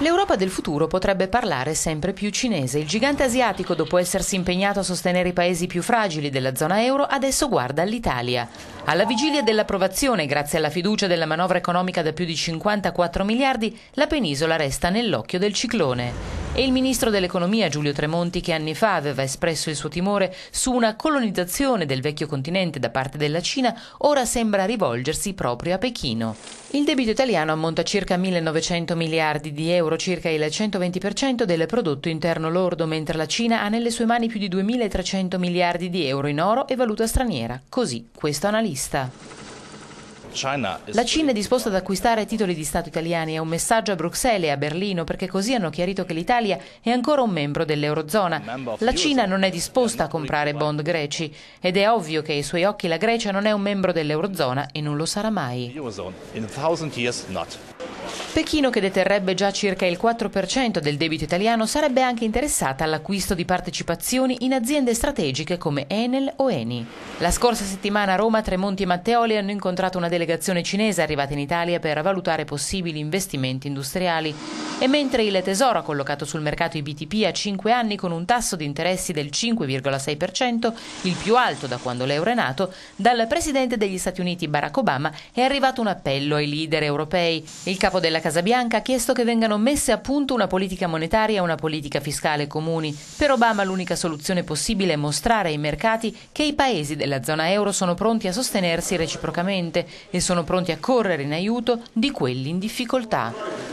L'Europa del futuro potrebbe parlare sempre più cinese. Il gigante asiatico, dopo essersi impegnato a sostenere i paesi più fragili della zona euro, adesso guarda all'Italia. Alla vigilia dell'approvazione, grazie alla fiducia della manovra economica da più di 54 miliardi, la penisola resta nell'occhio del ciclone. E il ministro dell'economia Giulio Tremonti, che anni fa aveva espresso il suo timore su una colonizzazione del vecchio continente da parte della Cina, ora sembra rivolgersi proprio a Pechino. Il debito italiano ammonta a circa 1.900 miliardi di euro, circa il 120% del prodotto interno lordo, mentre la Cina ha nelle sue mani più di 2.300 miliardi di euro in oro e valuta straniera. Così questo analista. La Cina è disposta ad acquistare titoli di Stato italiani. È un messaggio a Bruxelles e a Berlino, perché così hanno chiarito che l'Italia è ancora un membro dell'Eurozona. La Cina non è disposta a comprare bond greci ed è ovvio che ai suoi occhi la Grecia non è un membro dell'Eurozona e non lo sarà mai. Pechino, che deterrebbe già circa il 4% del debito italiano, sarebbe anche interessata all'acquisto di partecipazioni in aziende strategiche come Enel o Eni. La scorsa settimana a Roma Tremonti e Matteoli hanno incontrato una delegazione cinese arrivata in Italia per valutare possibili investimenti industriali. E mentre il Tesoro ha collocato sul mercato i BTP a 5 anni con un tasso di interessi del 5,6%, il più alto da quando l'euro è nato, dal presidente degli Stati Uniti Barack Obama è arrivato un appello ai leader europei. Il capo della Casa Bianca ha chiesto che vengano messe a punto una politica monetaria e una politica fiscale comuni. Per Obama l'unica soluzione possibile è mostrare ai mercati che i paesi della zona euro sono pronti a sostenersi reciprocamente e sono pronti a correre in aiuto di quelli in difficoltà.